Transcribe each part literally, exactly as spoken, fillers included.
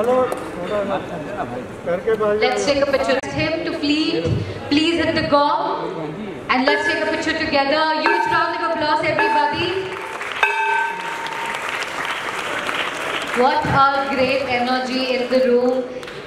Let's take a picture with him to please, please hit the gong, and let's take a picture together. Huge round of applause, everybody. What a great energy in the room.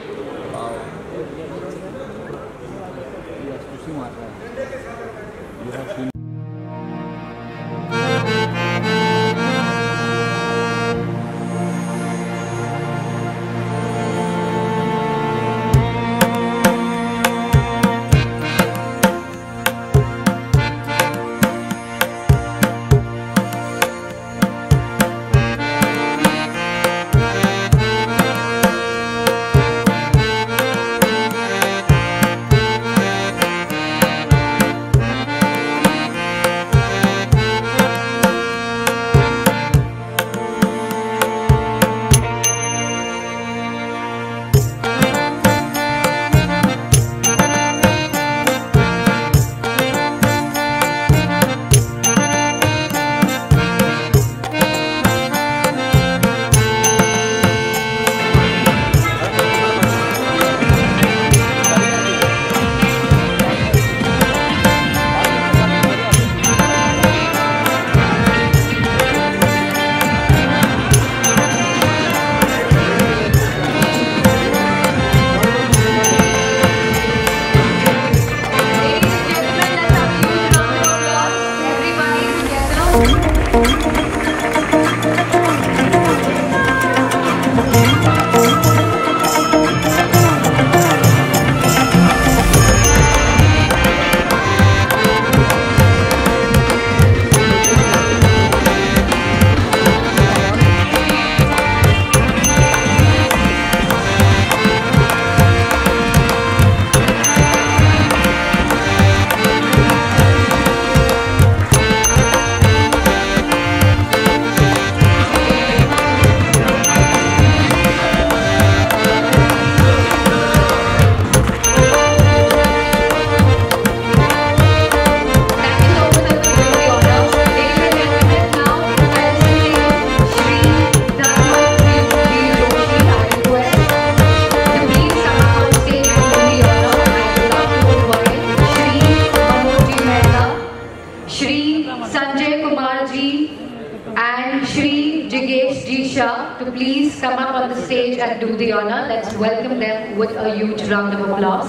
To please come up on the stage and do the honor. Let's welcome them with a huge round of applause.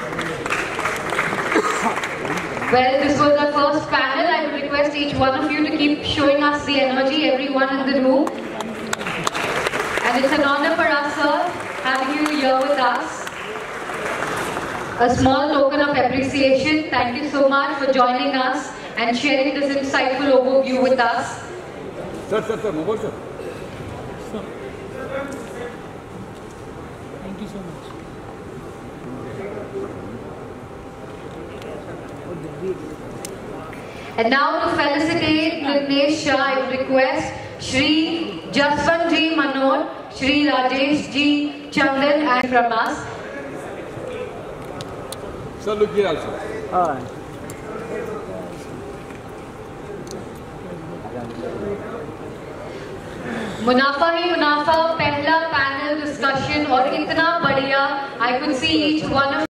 Well, this was our first panel. I would request each one of you to keep showing us the energy, everyone in the room. And it's an honor for us, sir, having you here with us. A small token of appreciation. Thank you so much for joining us and sharing this insightful overview with us. Sir, sir, sir, mobile, sir. Thank you so much. And now to felicitate Nayan Jain, I would request Shri Sapan Shah, Shri Rajesh Chandan, and from us. Sir, look here also. Hi. मुनाफा ही मुनाफा पहला panel discussion और इतना बढ़िया I could see each one of